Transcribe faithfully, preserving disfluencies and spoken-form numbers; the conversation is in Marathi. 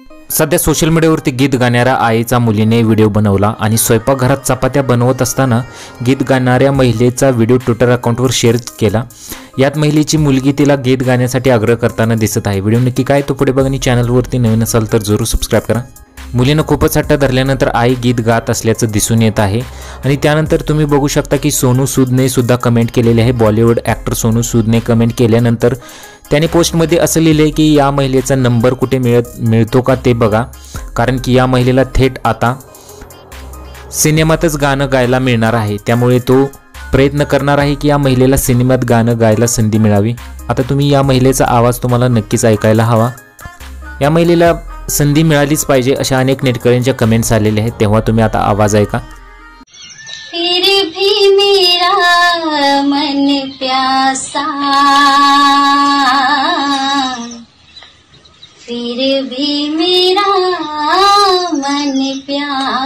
सध्या सोशल मीडियावरती गीत गाणाऱ्या आईचा मुलीने व्हिडिओ बनवला आणि स्वयंपाकघरात चपात्या बनवत असताना गीत गाणाऱ्या महिलेचा व्हिडिओ ट्विटर अकाउंटवर शेअर केला। यात महिलेची मुलगी तिला गीत गाण्यासाठी आग्रह करताना दिसत आहे। व्हिडिओ नक्की काय तो पुढे बघा आणि चॅनलवरती नवीन असाल तर जरूर सबस्क्राइब करा। मुलीनं खूपच हट्ट धरल्यानंतर आई गीत गात असल्याचं दिसून येत आहे आणि त्यानंतर तुम्ही बघू शकता की सोनू सूदने सुद्धा कमेंट केलेली आहे। बॉलिवूड ॲक्टर सोनू सूदने कमेंट केल्यानंतर त्याने पोस्टमध्ये असं लिहिले की या महिलेचा नंबर कुठे मिळत मिळतो का ते बघा, कारण की या महिलेला थेट आता सिनेमातच गाणं गायला मिळणार आहे। त्यामुळे तो प्रयत्न करणार आहे की या महिलेला सिनेमात गाणं गायला संधी मिळावी। आता तुम्ही या महिलेचा आवाज तुम्हाला नक्कीच ऐकायला हवा। या महिलेला संधी मिळालीच पाहिजे अशा अनेक नेटकऱ्यांच्या कमेंट्स आलेले आहेत, तेव्हा तुम्ही आता आवाज ऐका। फिर भी मेरा मन प्यासा, फिर भी मेरा मन प्यासा,